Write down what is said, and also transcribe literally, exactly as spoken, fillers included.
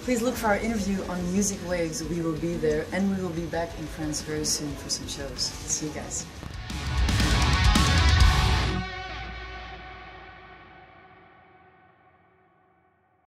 Please look for our interview on Music Waves. We will be there, and we will be back in France very soon for some shows. See you guys.